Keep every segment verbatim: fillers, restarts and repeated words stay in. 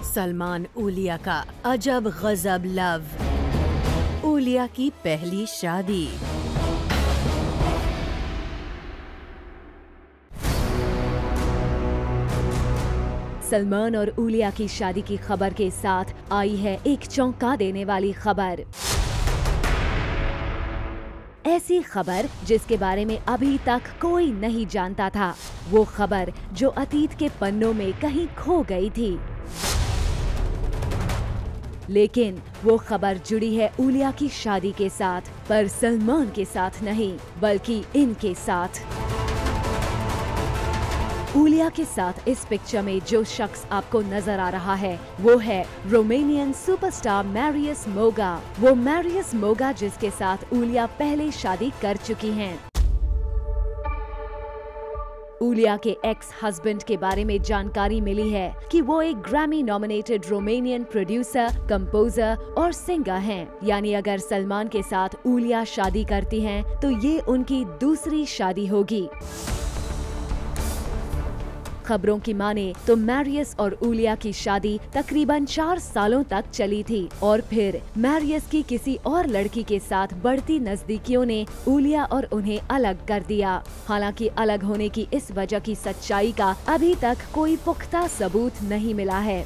सलमान ओलिया का अजब गजब लव। ओलिया की पहली शादी। सलमान और ओलिया की शादी की खबर के साथ आई है एक चौंका देने वाली खबर। ऐसी खबर जिसके बारे में अभी तक कोई नहीं जानता था। वो खबर जो अतीत के पन्नों में कहीं खो गई थी। लेकिन वो खबर जुड़ी है ओलिया की शादी के साथ, पर सलमान के साथ नहीं बल्कि इनके साथ। ओलिया के साथ इस पिक्चर में जो शख्स आपको नजर आ रहा है वो है रोमानियन सुपरस्टार मैरियस मोगा। वो मैरियस मोगा जिसके साथ ओलिया पहले शादी कर चुकी हैं। ओलिया के एक्स हस्बैंड के बारे में जानकारी मिली है कि वो एक Grammy nominated Romanian producer, composer और सिंगर हैं। यानी अगर सलमान के साथ ओलिया शादी करती हैं तो ये उनकी दूसरी शादी होगी। खबरों की माने तो मैरियस और ओलिया की शादी तकरीबन चार सालों तक चली थी और फिर मैरियस की किसी और लड़की के साथ बढ़ती नजदीकियों ने ओलिया और उन्हें अलग कर दिया। हालांकि अलग होने की इस वजह की सच्चाई का अभी तक कोई पुख्ता सबूत नहीं मिला है।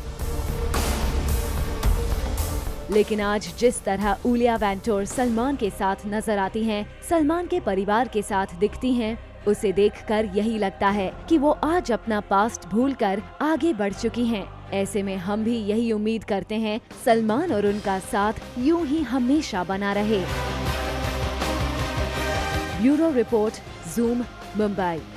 लेकिन आज जिस तरह ओलिया वेंटोर सलमान के साथ नजर आती हैं, सलमान के परिवार के साथ दिखती हैं, उसे देखकर यही लगता है कि वो आज अपना पास्ट भूलकर आगे बढ़ चुकी हैं। ऐसे में हम भी यही उम्मीद करते हैं सलमान और उनका साथ यूं ही हमेशा बना रहे। Bureau report, Zoom, Mumbai.